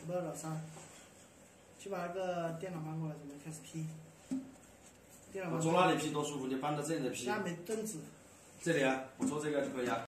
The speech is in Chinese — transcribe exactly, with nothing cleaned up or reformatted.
不要绕啥，去把那个电脑搬过来，准备开始劈。电脑搬。 我坐哪里劈多舒服？你搬到这里劈。 那没凳子。 这里啊，我坐这个就可以啊。